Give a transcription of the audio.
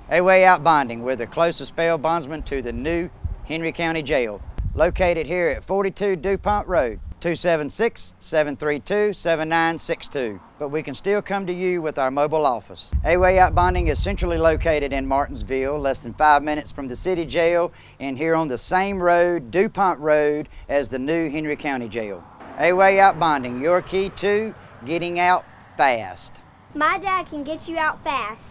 A-Way Out Bonding, we're the closest bail bondsman to the new Henry County Jail, located here at 42 DuPont Road, 276-732-7962. But we can still come to you with our mobile office. A-Way Out Bonding is centrally located in Martinsville, less than 5 minutes from the city jail, and here on the same road, DuPont Road, as the new Henry County Jail. A-Way Out Bonding, your key to getting out fast. My dad can get you out fast.